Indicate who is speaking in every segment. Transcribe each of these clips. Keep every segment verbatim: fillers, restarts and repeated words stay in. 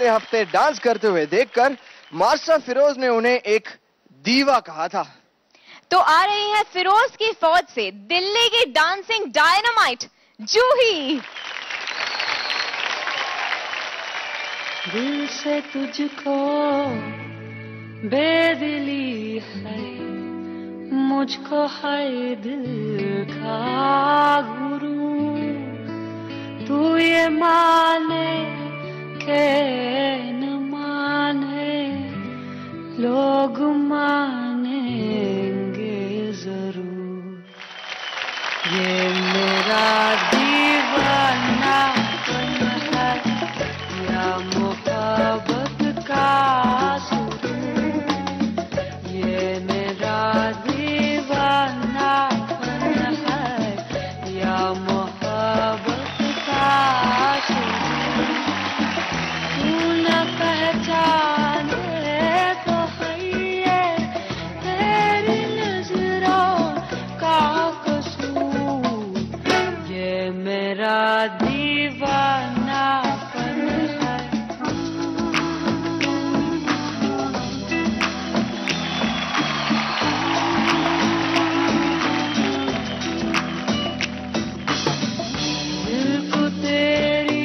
Speaker 1: पिछले हफ्ते डांस करते हुए देखकर मास्टर फिरोज ने उन्हें एक दीवा कहा था।
Speaker 2: तो आ रही है फिरोज की फौज से दिल्ली की डांसिंग डायनामाइट जूही।
Speaker 3: दिल से तुझको बेदिली है, मुझको है दिल का गुरु, तू ये माने के न माने लोग मानेंगे जरूर, ये मेरा दीवानापन है या मोहब्बत का सुरूर, ये मेरा दीवानापन है या मोहब्बत का सुरूर, तू न पहचाने तो है ये तेरी नजरों का कसूर, ये मेरा दीवानापन है। दिल को तेरी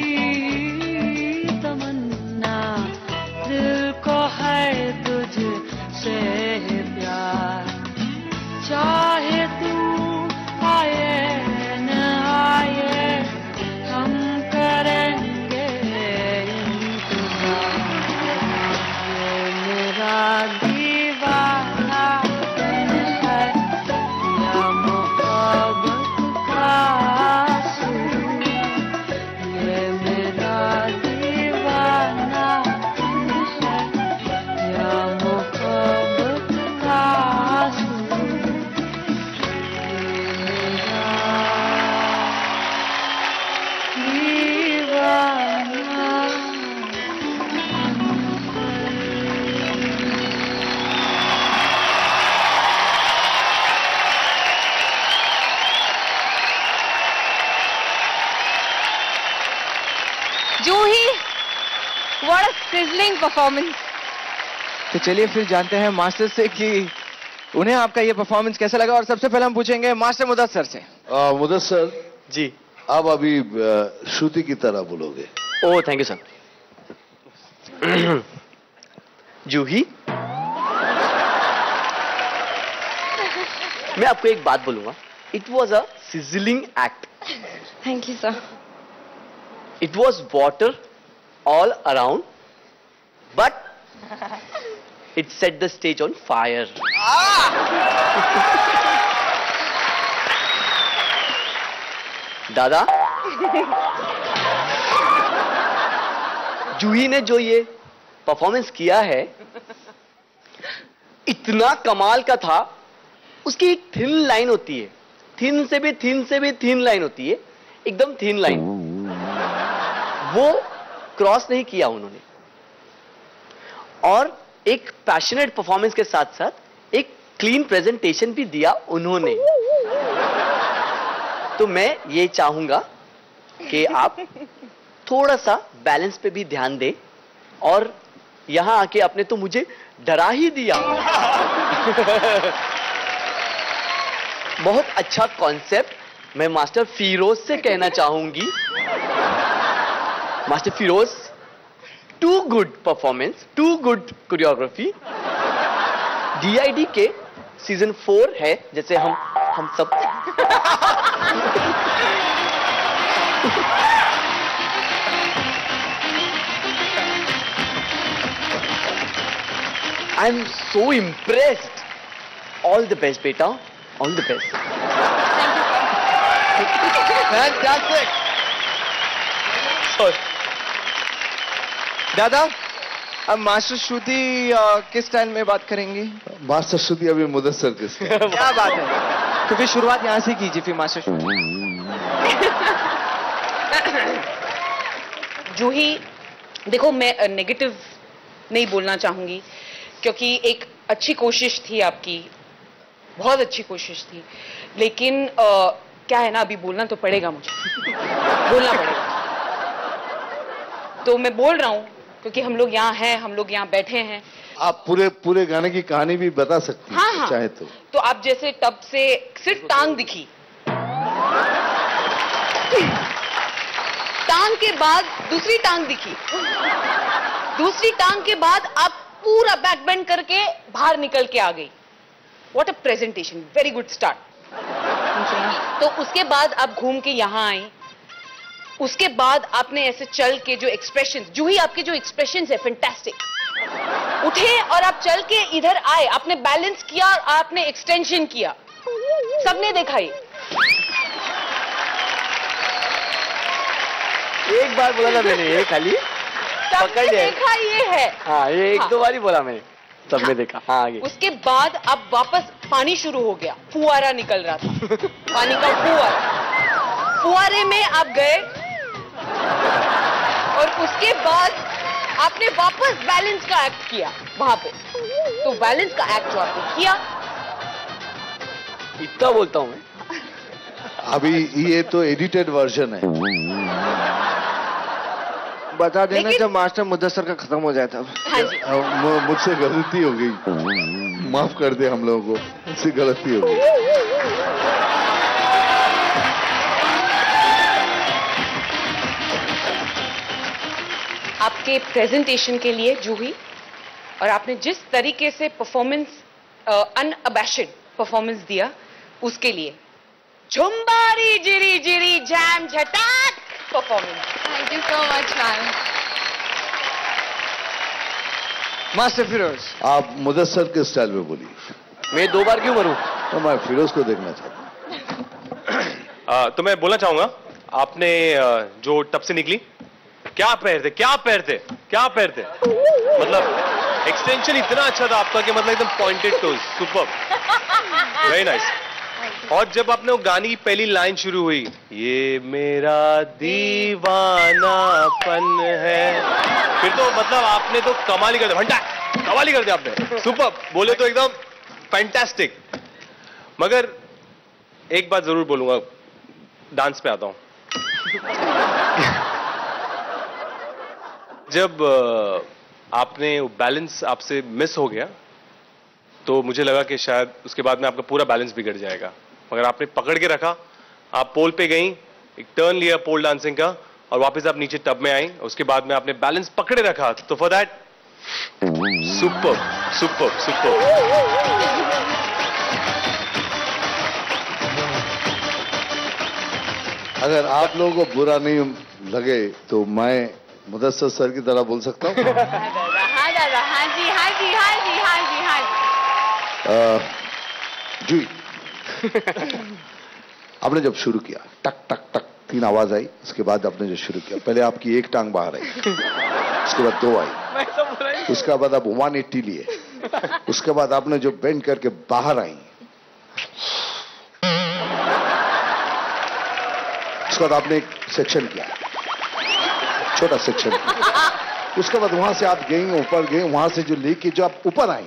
Speaker 3: तमन्ना, दिल को है तुझसे प्यार, चाहे तू आए न आए हम करेंगे इंतजार, ये मेरा दीवानापन है या मोहब्बत का सुरूर, ये मेरा दीवानापन है या मोहब्बत का सुरूर, ये मेरा
Speaker 2: Juhi, what a sizzling performance.
Speaker 1: तो चलिए फिर जानते हैं मास्टर से कि उन्हें आपका ये परफॉर्मेंस कैसा लगा। और सबसे पहले हम पूछेंगे मास्टर मुदस्सर से।
Speaker 4: आ, मुदस्सर
Speaker 5: जी,
Speaker 4: आप अभी आ, श्रुति की तरह बोलोगे।
Speaker 5: Oh thank you sir. Juhi, मैं आपको एक बात बोलूंगा, it was a sizzling act.
Speaker 2: Thank you sir.
Speaker 5: It was water all around, but it set the stage on fire. दादा, जूही ने जो ये परफॉर्मेंस किया है इतना कमाल का था। उसकी एक थिन लाइन होती है, थिन से भी थिन से भी थिन लाइन होती है, एकदम थिन लाइन, वो क्रॉस नहीं किया उन्होंने। और एक पैशनेट परफॉर्मेंस के साथ साथ एक क्लीन प्रेजेंटेशन भी दिया उन्होंने। तो मैं ये चाहूंगा कि आप थोड़ा सा बैलेंस पे भी ध्यान दें। और यहां आके आपने तो मुझे डरा ही दिया। बहुत अच्छा कॉन्सेप्ट। मैं मास्टर फिरोज से कहना चाहूंगी, master Firoz, too good performance, too good choreography. DID के सीजन फोर है, जैसे हम हम सब I am so impressed. All the best बेटा, ऑल द बेस्ट।
Speaker 1: फैंटास्टिक। दादा, अब मास्टर श्रुति किस स्टाइल में बात करेंगी?
Speaker 4: मास्टर श्रुति अभी मुदस्सर के साथ।
Speaker 1: क्या बात है, तो फिर शुरुआत यहाँ से कीजिए फिर मास्टर श्रुति।
Speaker 6: जूही, देखो मैं नेगेटिव नहीं बोलना चाहूंगी, क्योंकि एक अच्छी कोशिश थी आपकी, बहुत अच्छी कोशिश थी, लेकिन आ, क्या है ना, अभी बोलना तो पड़ेगा, मुझे बोलना पड़ेगा। तो मैं बोल रहा हूं क्योंकि हम लोग यहाँ हैं, हम लोग यहाँ बैठे हैं।
Speaker 4: आप पूरे पूरे गाने की कहानी भी बता सकती हैं
Speaker 6: हाँ हाँ
Speaker 4: चाहे तो।
Speaker 6: तो आप जैसे टब से सिर्फ टांग दिखी, टांग के बाद दूसरी टांग दिखी, दूसरी टांग के बाद आप पूरा बैक बेंड करके बाहर निकल के आ गई। What a presentation, very good start. तो उसके बाद आप घूम के यहां आई, उसके बाद आपने ऐसे चल के जो एक्सप्रेशन, जूही आपके जो एक्सप्रेशन है फैंटास्टिक। उठे और आप चल के इधर आए, आपने बैलेंस किया और आपने एक्सटेंशन किया, सबने देखा ये।
Speaker 5: एक बार बोला था मैंने ये खाली
Speaker 6: सबने
Speaker 5: पकड़ लिया।
Speaker 6: देखा ये है।
Speaker 5: हाँ ये एक
Speaker 6: हाँ।
Speaker 5: दो बार ही बोला मैंने, सबने देखा। हाँ आगे।
Speaker 6: उसके बाद अब वापस पानी शुरू हो गया, फुआरा निकल रहा था, पानी का फुआरा। फुआरे में आप गए और उसके बाद आपने वापस बैलेंस का एक्ट किया वहां पे। तो बैलेंस का एक्ट जो आपने किया,
Speaker 5: इतना बोलता हूँ मैं।
Speaker 4: अभी ये तो एडिटेड वर्जन है।
Speaker 1: बता देना
Speaker 6: लेकिन-
Speaker 1: जब मास्टर मुदस्सर का खत्म हो जाए तब।
Speaker 6: हाँ जी,
Speaker 4: अब मु- मुझसे गलती हो गई, माफ कर दे हम लोगों को, मुझसे गलती हो गई।
Speaker 6: आपके प्रेजेंटेशन के लिए जूही, और आपने जिस तरीके से परफॉर्मेंस, अनअबैशड परफॉर्मेंस दिया, उसके लिए झुम्बारी जिरी जिरी जैम झटाक performance.
Speaker 2: Thank you so much ma'am.
Speaker 1: Master Firoz,
Speaker 4: आप मुदस्सर के स्टाइल में बोलिए।
Speaker 5: मैं दो बार क्यों मरूं?
Speaker 4: तो मैं फिरोज को देखना चाहता हूँ।
Speaker 7: आ, तो मैं बोलना चाहूंगा, आपने आ, जो टब से निकली, क्या पैर थे, क्या पैर थे, क्या पैर थे। मतलब एक्सटेंशन इतना अच्छा था आपका कि मतलब एकदम pointed toes, super, very nice. और जब आपने वो गाने की पहली लाइन शुरू हुई, ये मेरा दीवानापन है, फिर तो मतलब आपने तो कमाल ही कर दिया, घंटा कमाल ही कर दिया आपने, सुपर बोले तो एकदम फैंटास्टिक। मगर एक बात जरूर बोलूंगा, डांस पे आता हूं। जब अ, आपने बैलेंस आपसे मिस हो गया तो मुझे लगा कि शायद उसके बाद में आपका पूरा बैलेंस बिगड़ जाएगा, मगर आपने पकड़ के रखा, आप पोल पे गई, एक टर्न लिया पोल डांसिंग का, और वापस आप नीचे टब में आई, उसके बाद में आपने बैलेंस पकड़े रखा। तो for that super super super.
Speaker 4: अगर आप लोगों को बुरा नहीं लगे तो मैं मुदस्सर सर की तरह बोल सकता हूँ।
Speaker 2: हाँ दादा, हाँ जी, हाँ जी, हाँ जी, हाँ जी, हाँ जी।
Speaker 4: जी आपने जब शुरू किया, टक टक टक तीन आवाज आई, उसके बाद आपने जो शुरू किया, पहले आपकी एक टांग बाहर आई, उसके बाद दो आई, उसके बाद आप वन एट्टी लिए, उसके बाद आपने जो बेंड करके बाहर आई, उसके बाद आपने एक सेक्शन किया, छोटा सेक्शन, उसके बाद वहां से आप गई, ऊपर गए, वहां से जो लेके जो आप ऊपर आई,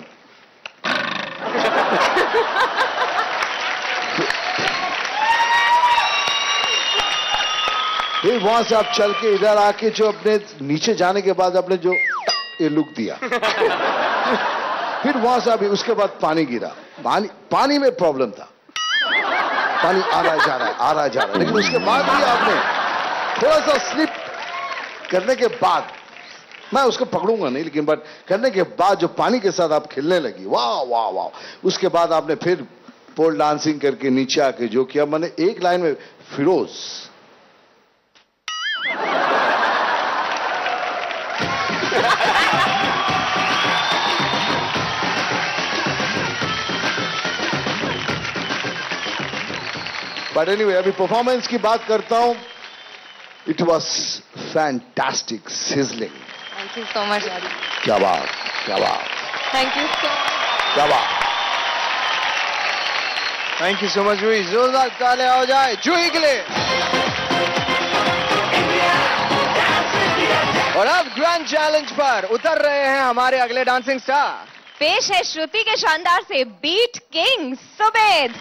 Speaker 4: फिर वहां से आप चल के इधर आके जो अपने नीचे जाने के बाद आपने जो ये लुक दिया, फिर वहां से अभी उसके बाद पानी गिरा, पानी पानी में प्रॉब्लम था, पानी आ रहा जा रहा है, आ रहा जा रहा है, लेकिन उसके बाद भी आपने थोड़ा सा स्लिप करने के बाद, मैं उसको पकड़ूंगा नहीं, लेकिन बट करने के बाद जो पानी के साथ आप खेलने लगी, वाह वाह वाह, उसके बाद आपने फिर पोल डांसिंग करके नीचे आके जो किया, मैंने एक लाइन में फिरोज बट एनीवे अभी परफॉर्मेंस की बात करता हूं। It was fantastic, sizzling.
Speaker 2: Thank you so much daddy.
Speaker 4: क्या बात, क्या बात,
Speaker 2: थैंक यू सो मच।
Speaker 4: क्या बात।
Speaker 1: Thank you so much Juhi, जोरदार ताले हो जाए जूही के लिए। और अब ग्रैंड चैलेंज पर उतर रहे हैं हमारे अगले डांसिंग स्टार।
Speaker 2: पेश है श्रुति के शानदार से बीट किंग सुबेद।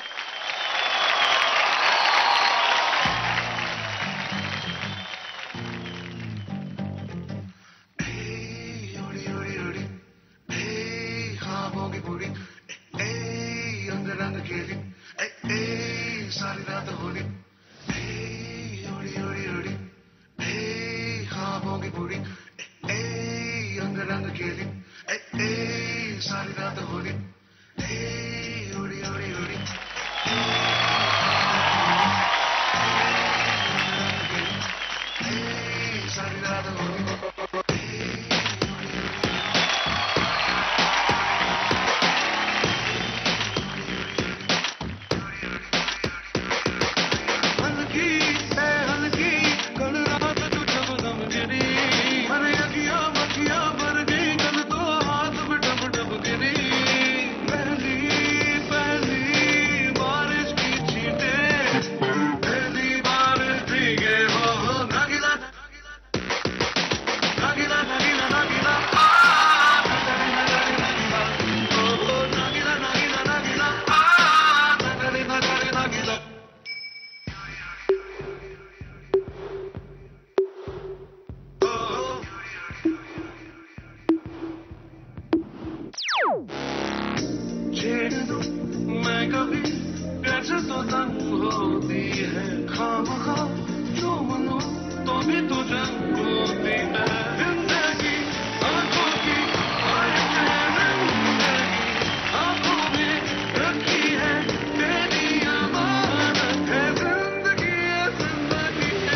Speaker 8: है खामखा जो मनो तो भी तुझे रोती है जिंदगी आंखों की ख्वाहिश है जिंदगी आंखों में रखी है तेरी अमानत है जिंदगी है जिंदगी है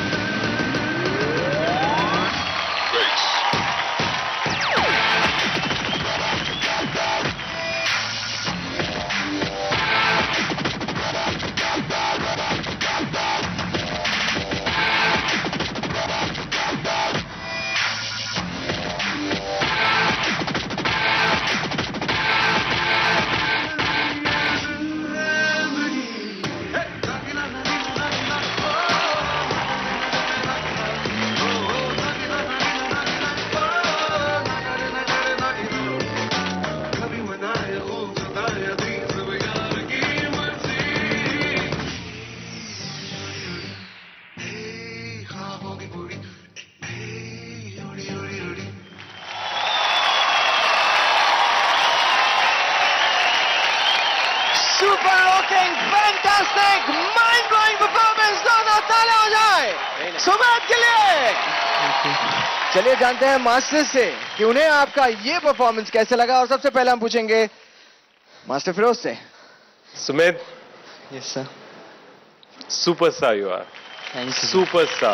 Speaker 1: super rocking fantastic mind blowing performance दोनों ताले हो जाए सुमेध के लिए। चलिए जानते हैं मास्टर से कि उन्हें आपका ये परफॉर्मेंस कैसे लगा और सबसे पहले हम पूछेंगे मास्टर फिरोज से।
Speaker 7: Sumedh,
Speaker 1: yes sir.
Speaker 7: Superstar you are, superstar.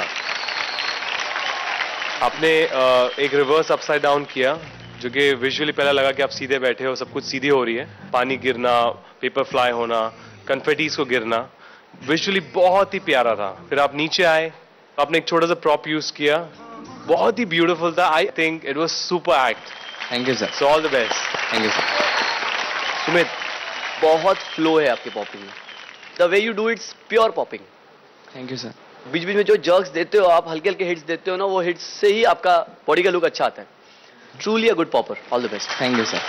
Speaker 7: आपने अ, एक रिवर्स अपसाइड डाउन किया जो कि विजुअली पहला लगा कि आप सीधे बैठे हो, सब कुछ सीधी हो रही है, पानी गिरना, पेपर फ्लाई होना, कन्फेटीज को गिरना, विजुअली बहुत ही प्यारा था। फिर आप नीचे आए, आपने एक छोटा सा प्रॉप यूज किया, बहुत ही ब्यूटीफुल था। I think it was super act.
Speaker 1: Thank you sir.
Speaker 7: So all the best.
Speaker 1: Thank you sir.
Speaker 5: Sumit, बहुत फ्लो है आपके पॉपिंग में। The way you do it's pure popping.
Speaker 1: Thank you sir.
Speaker 5: बीच बीच में जो जर्क्स देते हो आप, हल्के हल्के हिट्स देते हो ना, वो हिट्स से ही आपका बॉडी का लुक अच्छा आता है। Truly a good popper. All the best.
Speaker 1: Thank you sir.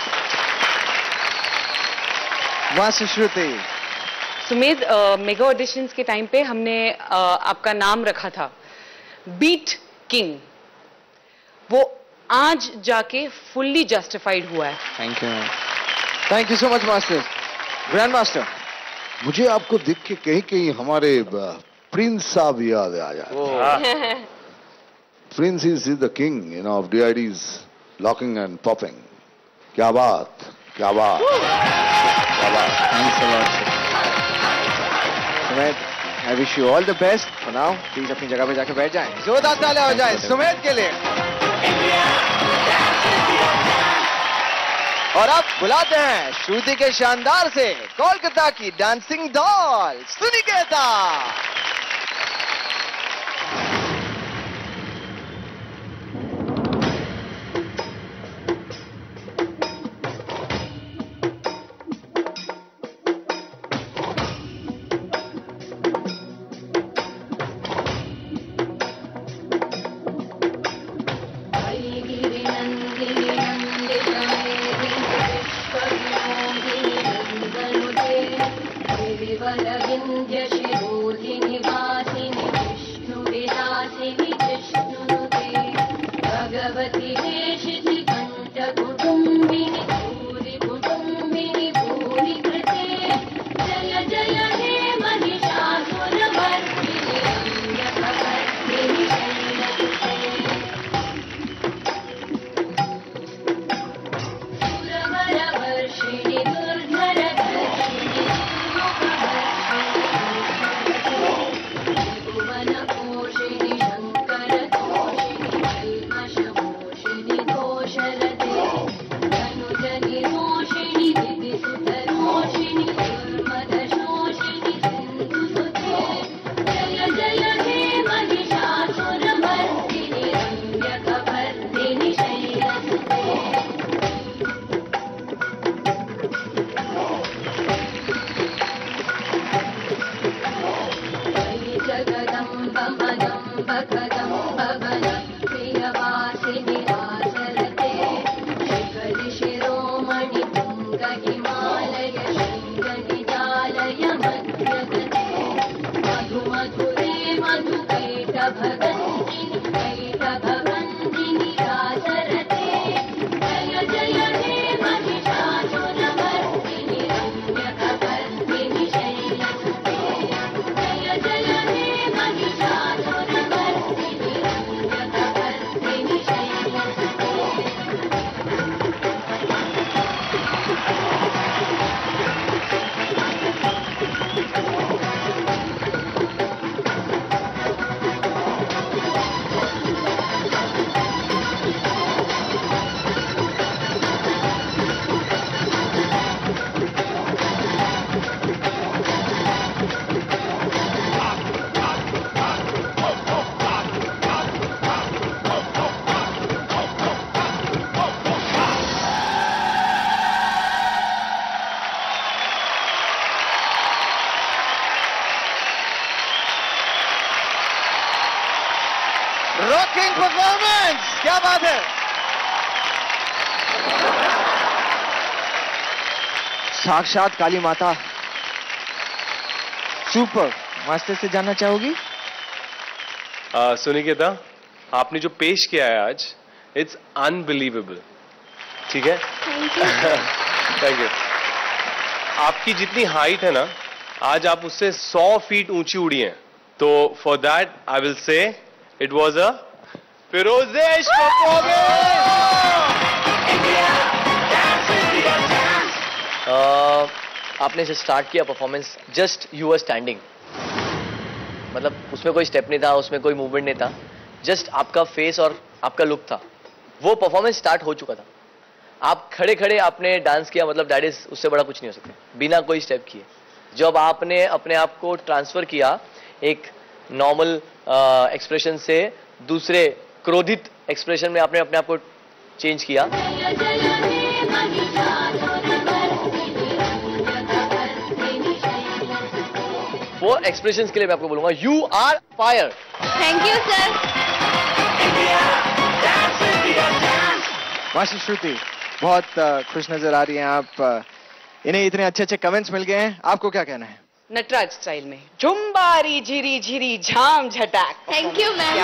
Speaker 1: Master Shruti.
Speaker 6: Sumedh, mega auditions के टाइम पे हमने uh, आपका नाम रखा था बीट किंग। वो आज जाके फुल्ली जस्टिफाइड हुआ है।
Speaker 1: Thank you thank you so much master. Grand master,
Speaker 4: मुझे आपको देख के कहीं कहीं हमारे प्रिंस साहब याद आ जाए। Prince is the king you know of DIDs locking and popping. क्या बात, क्या बात, क्या बात।
Speaker 1: Thanks a lot sir. Sumedh, I wish you all the best for now. Please अपनी जगह पे जाके बैठ जाएं। जोरदार तालियां हो जाए सुमेध के लिए। और अब बुलाते हैं श्रुति के शानदार से कोलकाता की डांसिंग डॉल सुनिकेता।
Speaker 3: विंध्य शिरोधिनि
Speaker 1: परफॉर्मेंस, क्या बात है। साक्षात काली माता, सुपर। मास्टर से जानना चाहोगी?
Speaker 7: आ, सुनिकेता, आपने जो पेश किया है आज, इट्स अनबिलीवेबल। ठीक है, थैंक यू। आपकी जितनी हाइट है ना, आज आप उससे सौ फीट ऊंची उड़ी हैं, तो for that I will say it was a ferocious
Speaker 5: आपने जो स्टार्ट किया performance, just you were standing, मतलब उसमें कोई स्टेप नहीं था, उसमें कोई मूवमेंट नहीं था, जस्ट आपका फेस और आपका लुक था, वो परफॉर्मेंस स्टार्ट हो चुका था। आप खड़े खड़े आपने डांस किया, मतलब दैट इज, उससे बड़ा कुछ नहीं हो सकता, बिना कोई स्टेप किए। जब आपने अपने आप को ट्रांसफर किया एक नॉर्मल एक्सप्रेशन से दूसरे क्रोधित एक्सप्रेशन में, आपने अपने आप को चेंज किया, वो एक्सप्रेशन के लिए मैं आपको बोलूंगा you are fire.
Speaker 2: Thank you sir.
Speaker 1: Master Shruti, बहुत uh, खुश नजर आ रही हैं आप। uh, इन्हें इतने अच्छे अच्छे कमेंट्स मिल गए हैं, आपको क्या कहना है?
Speaker 6: नटराज स्टाइल में झुम्बारी झिरी झिरी झाम झटाक।
Speaker 2: Thank you ma'am.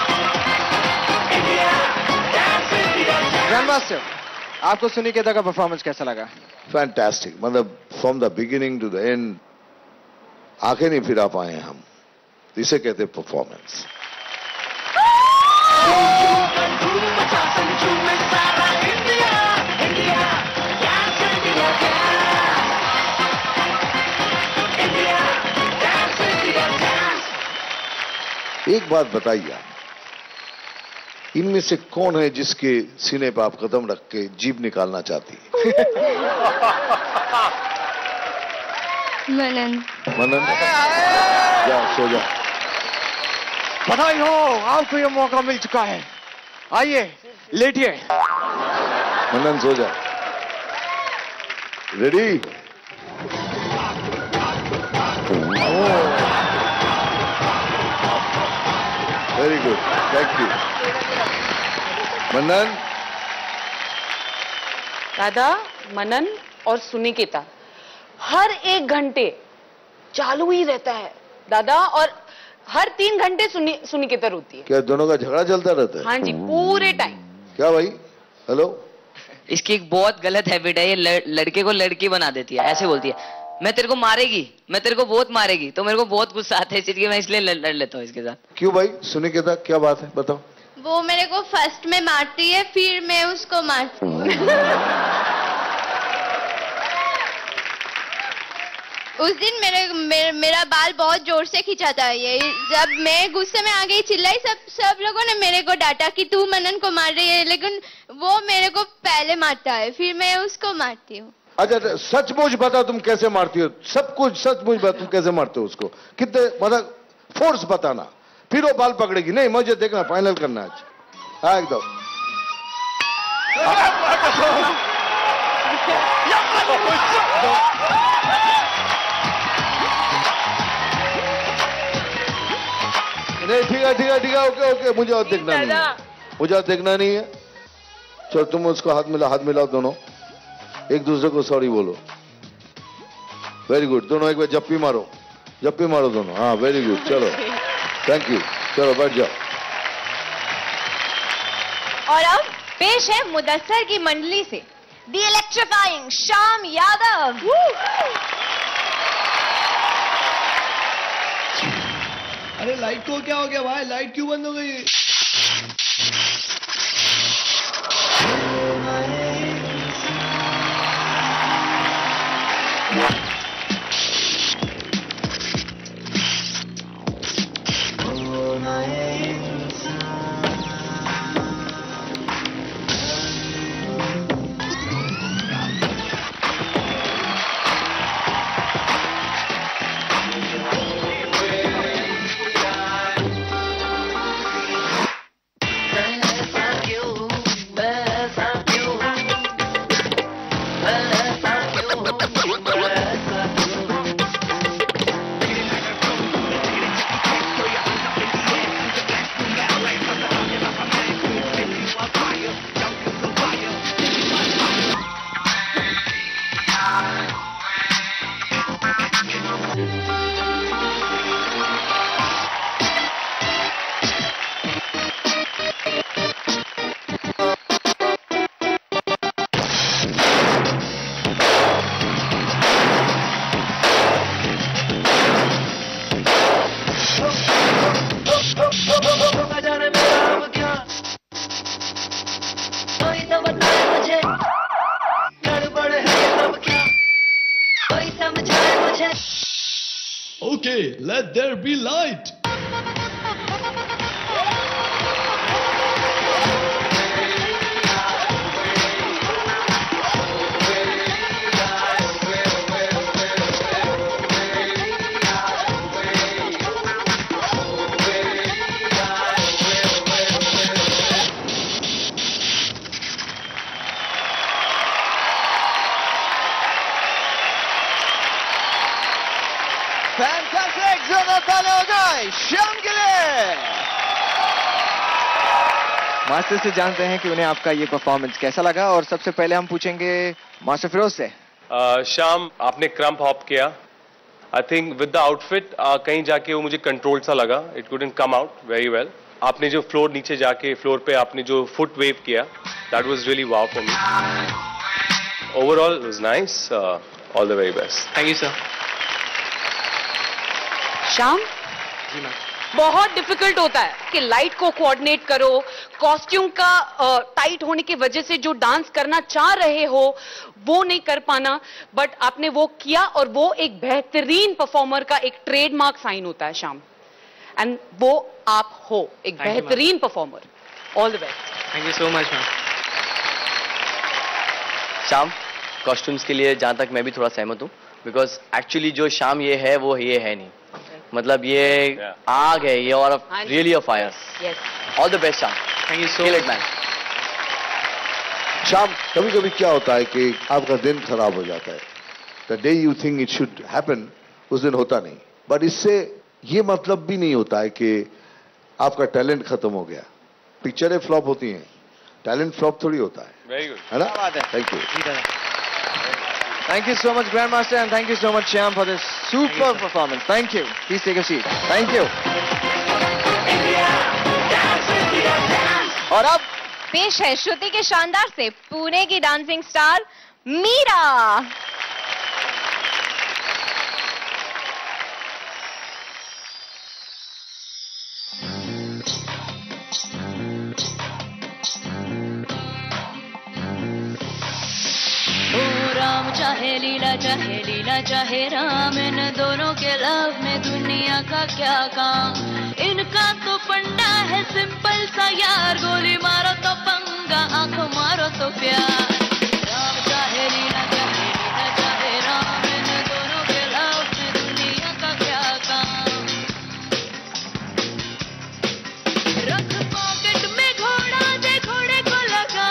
Speaker 1: Grand master, आपको सुनिकेता का परफॉर्मेंस कैसा लगा?
Speaker 4: फैंटास्टिक, मतलब from the beginning to the end आंखें नहीं फिरा पाए हैं हम, इसे कहते हैं परफॉर्मेंस। एक बात बताइए आप, इनमें से कौन है जिसके सीने पर आप कदम रख के जीभ निकालना चाहती है?
Speaker 2: मनन।
Speaker 4: मनन, जा सो जा।
Speaker 1: बधाई हो, आपको ये मौका मिल चुका है। आइए लेटिए।
Speaker 4: मनन सो जा। Ready? Very good, thank you. Manan,
Speaker 6: दादा, मनन और सुनिकेता हर एक घंटे चालू ही रहता है दादा, और हर तीन घंटे सुनी सुनिकेता रोती है।
Speaker 4: क्या दोनों का झगड़ा चलता रहता है?
Speaker 6: हाँ जी, पूरे टाइम।
Speaker 4: क्या भाई? हेलो?
Speaker 9: इसकी एक बहुत गलत हैबिट है, ये लड़, लड़के को लड़की बना देती है। ऐसे बोलती है, मैं तेरे को मारेगी, मैं तेरे को बहुत मारेगी, तो मेरे को बहुत गुस्सा आता है इस चीज की, मैं इसलिए लड़, लड़ लेता हूँ इसके साथ।
Speaker 4: क्यों भाई? सुनिकेता, क्या बात है, बताओ।
Speaker 2: वो मेरे को फर्स्ट में मारती है, फिर मैं उसको मारती हूँ। उस दिन मेरे, मेरे मेरा बाल बहुत जोर से खींचा था ये, जब मैं गुस्से में आ गई, चिल्लाई, सब सब लोगों ने मेरे को डांटा कि तू मनन को मार रही है, लेकिन वो मेरे को पहले मारता है, फिर मैं उसको मारती हूँ।
Speaker 4: अच्छा, सचमुच बता तुम कैसे मारती हो? सब कुछ सचमुच बता, तुम कैसे मारते हो उसको? कितने, मतलब फोर्स बताना, फिर वो बाल पकड़ेगी। नहीं, मुझे देखना, फाइनल करना आज। हाँ एकदम। नहीं, ठीक है ठीक है ठीक है, ओके ओके, मुझे और देखना नहीं है, मुझे और देखना नहीं है। चलो तुम उसको हाथ मिला, हाथ मिलाओ दोनों, एक दूसरे को सॉरी बोलो। वेरी गुड, दोनों एक बार जप्पी मारो, जप्पी मारो दोनों। हाँ वेरी गुड, चलो थैंक यू, चलो बैठ जाओ।
Speaker 2: और अब पेश है मुदस्सर की मंडली से दी इलेक्ट्रीफाइंग श्याम यादव।
Speaker 8: अरे लाइट को क्या हो गया भाई, लाइट क्यों बंद हो गई?
Speaker 10: Okay, let there be light.
Speaker 1: Fantastic, जोरदार ताली हो जाए श्याम के लिए। मास्टर से जानते हैं कि उन्हें आपका ये परफॉर्मेंस कैसा लगा, और सबसे पहले हम पूछेंगे मास्टर फिरोज से।
Speaker 7: Uh, श्याम, आपने क्रम्प हॉप किया। I think with the outfit कहीं जाके वो मुझे कंट्रोल सा लगा, it couldn't come out very well. आपने जो फ्लोर नीचे जाके फ्लोर पे आपने जो फुट वेव किया, that was really wow for me. Overall it was nice. All the very best.
Speaker 5: Thank you sir.
Speaker 6: Shyam, बहुत डिफिकल्ट होता है कि लाइट को कोऑर्डिनेट करो, कॉस्ट्यूम का टाइट होने की वजह से जो डांस करना चाह रहे हो वो नहीं कर पाना, बट आपने वो किया, और वो एक बेहतरीन परफॉर्मर का एक ट्रेडमार्क साइन होता है श्याम, एंड वो आप हो, एक बेहतरीन performer. All the best.
Speaker 5: Thank you so much ma'am. Shyam, costumes के लिए जहां तक मैं भी थोड़ा सहमत हूँ, बिकॉज एक्चुअली जो श्याम ये है वो ये है नहीं, मतलब ये yeah. आग है ये, और really a fire. All the best Shyam.
Speaker 7: Thank you so much man.
Speaker 4: Shyam, कभी कभी क्या होता है कि आपका दिन खराब हो जाता है, the day you think it should happen उस दिन होता नहीं, बट इससे ये मतलब भी नहीं होता है कि आपका टैलेंट खत्म हो गया। पिक्चरें फ्लॉप होती हैं, टैलेंट फ्लॉप थोड़ी होता है।
Speaker 7: वेरी गुड,
Speaker 4: है ना? Thank you.
Speaker 1: Thank you so much, Grandmaster, and thank you so much, Shyam, for this super performance. Thank you. Please take a seat. Thank you. और अब
Speaker 11: पेश है श्रुति के शानदार से पुणे की डांसिंग स्टार मीरा।
Speaker 3: राम चाहे लीला चाहे लीला चाहे राम, इन दोनों के लव में दुनिया का क्या काम। इनका तो फंडा है सिंपल सा यार, गोली मारो तो पंगा, आंखों मारो तो प्यार। राम चाहे लीला चाहे लीला चाहे राम, इन दोनों के लव में दुनिया का क्या काम। रख पॉकेट में घोड़ा दे घोड़े को लगा,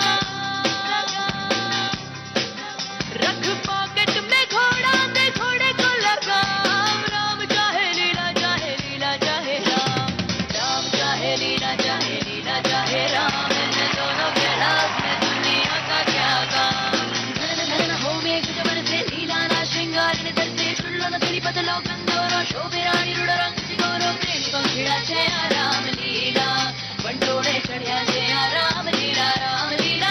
Speaker 3: रख पॉकेट में घोड़ा दे घोड़े को लगा। राम चाहे लीला चाहे लीला चाहे राम, राम चाहे लीला चाहे लीला चाहे राम, इन दोनों के लव में दुनिया का क्या काम। धन धन हो मेघ जबन से लीला ना श्रृंगार निधर से चुल्लो न तेरी बदलो गंधोरो शोभे रानी रुड़ रंग सिगोरो प्रेमी पंखिड़ा छे राम लीला बंटोड़े चढ़िया छे राम लीला राम लीला।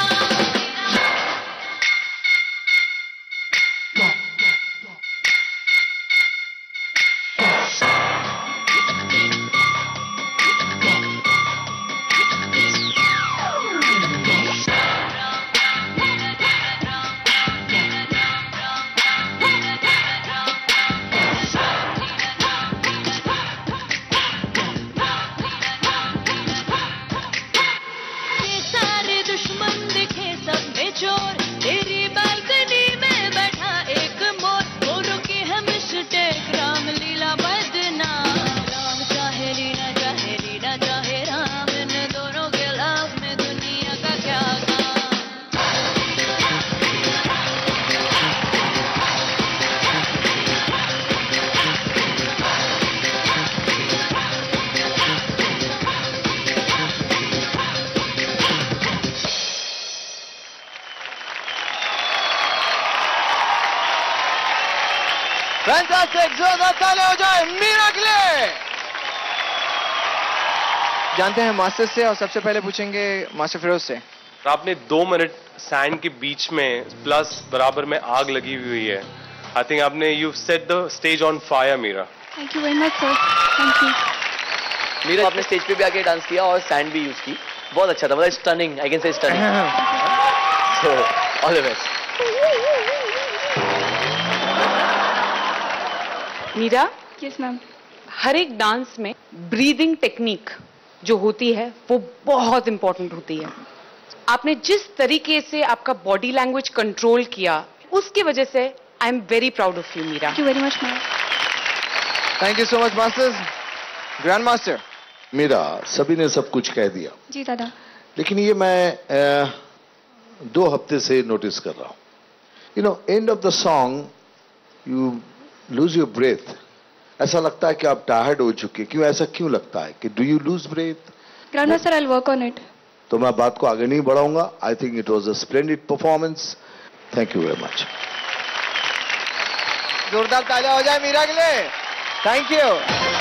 Speaker 3: तेरी बालकनी में बैठा एक मोर, मोरों की है मिस्टेक, राम लीला बदनाम। राम चाहे लीला चाहे लीला चाहे राम, इन दोनों के लव में दुनिया का क्या काम।
Speaker 1: फैंटास्टिक, जोरदार ताली हो जाए मीरा के लिए। जानते हैं मास्टर से, और सबसे पहले पूछेंगे मास्टर फिरोज से।
Speaker 7: आपने दो मिनट सैंड के बीच में प्लस बराबर में आग लगी हुई है। आई थिंक आपने you set the stage on fire Meera.
Speaker 2: Thank you very much sir, thank you.
Speaker 5: Meera, आपने स्टेज पे भी आके डांस किया और सैंड भी यूज की, बहुत अच्छा था, मतलब stunning, I can say stunning. So all the best.
Speaker 6: Meera,
Speaker 11: yes ma'am.
Speaker 6: हर एक डांस में ब्रीदिंग टेक्निक जो होती है वो बहुत इंपॉर्टेंट होती है। आपने जिस तरीके से आपका बॉडी लैंग्वेज कंट्रोल किया, उसकी वजह से I am very proud of you Meera.
Speaker 11: Thank you very much ma'am.
Speaker 1: Thank you so much masters. Grand master.
Speaker 4: मेरा सभी ने सब कुछ कह दिया,
Speaker 11: जी दादा।
Speaker 4: लेकिन ये मैं अ, दो हफ्ते से नोटिस कर रहा हूं। You know, end of the song you lose your breath. ऐसा लगता है कि आप टायर्ड हो चुके। क्यों, ऐसा क्यों लगता है कि do you lose breath?
Speaker 11: Grand master, I will work on it.
Speaker 4: तो मैं बात को आगे नहीं बढ़ाऊंगा। I think it was a splendid performance. Thank you very much.
Speaker 1: जोरदार तालियां हो जाए मीरा के लिए। Thank you.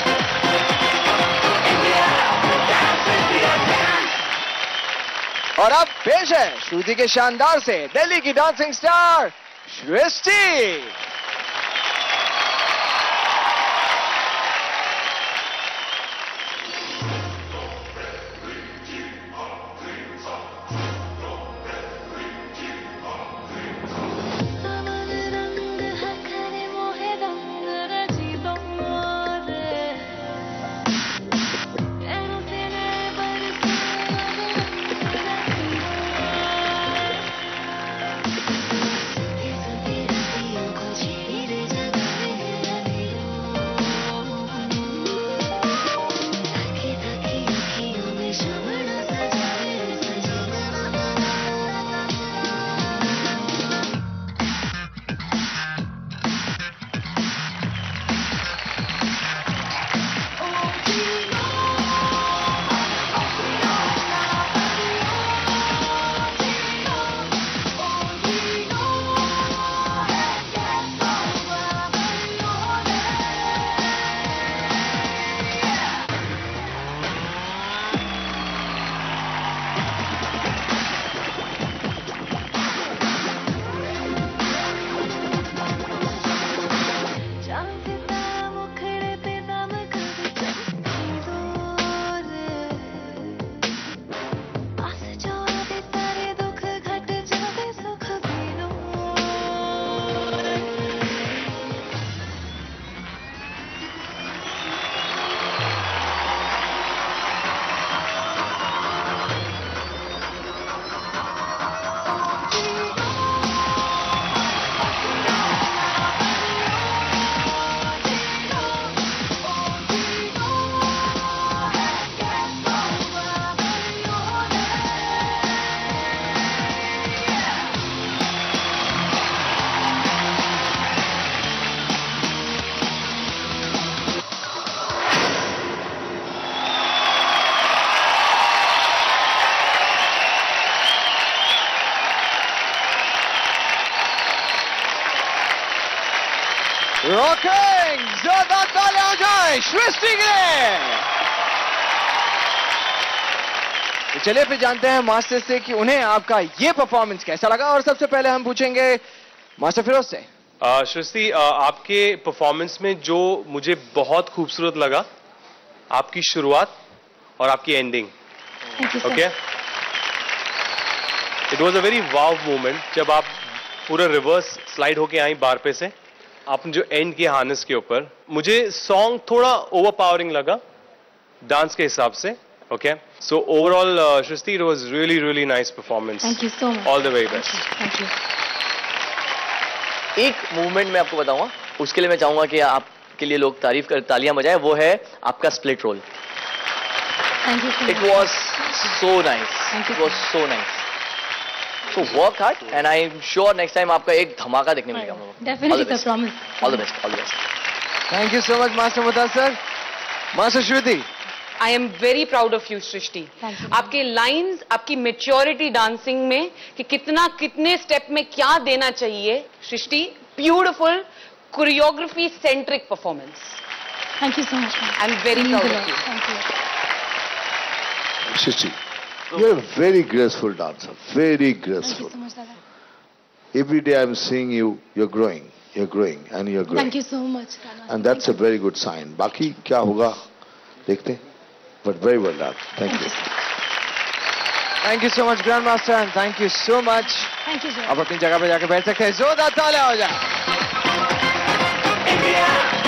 Speaker 1: और अब पेश है श्रुति के शानदार से दिल्ली की डांसिंग स्टार सृष्टि। रॉकिंग, जोरदार तालियां हो जाए सृष्टि के लिए। तो चलिए फिर जानते हैं मास्टर से कि उन्हें आपका ये परफॉर्मेंस कैसा लगा। और सबसे पहले हम पूछेंगे मास्टर फिरोज से।
Speaker 7: आ, सृष्टि, आ, आपके परफॉर्मेंस में जो मुझे बहुत खूबसूरत लगा, आपकी शुरुआत और आपकी ending. Okay, it was a very wow moment जब आप पूरा रिवर्स स्लाइड होके आई बार पे से, आपने जो एंड किया हार्नेस के ऊपर। मुझे सॉन्ग थोड़ा ओवर पावरिंग लगा डांस के हिसाब से। Okay, so overall Srishti, it was really really nice performance.
Speaker 11: Thank you so much.
Speaker 7: All the very best.
Speaker 11: Thank you.
Speaker 5: एक मूवमेंट मैं आपको बताऊंगा, उसके लिए मैं चाहूंगा कि आपके लिए लोग तारीफ कर, तालियां बजाएं। वो है आपका split roll.
Speaker 11: Thank you.
Speaker 5: It was so nice, it was so nice. So work hard and I'm sure next time आपका एक धमाका देखने मिलेगा हम लोगों को।
Speaker 11: Definitely sir, promise.
Speaker 5: All the best, all the best.
Speaker 1: Thank you so much master Mudassir. Master Shruti,
Speaker 6: I am very proud of you Srishti. आपके lines, आपकी मेच्योरिटी डांसिंग में कि कितना कितने स्टेप में क्या देना चाहिए। Srishti, beautiful choreography centric performance.
Speaker 11: Thank you so much.
Speaker 6: I am very proud of you.
Speaker 11: Thank you.
Speaker 4: Shishi, you're a very graceful dancer, very graceful.
Speaker 11: Thank you so much, Dada.
Speaker 4: Every day I'm seeing you, you're growing, you're growing, and you're growing.
Speaker 11: Thank you so much.
Speaker 4: And that's a very good sign. बाकी क्या होगा देखते हैं, but very well done. Thank you.
Speaker 1: Thank you so much grand master and thank you so much.
Speaker 11: Thank you, sir.
Speaker 1: अब अपनी जगह पे जाके बैठ सकते हैं। जोरदार तालियां हो जाए।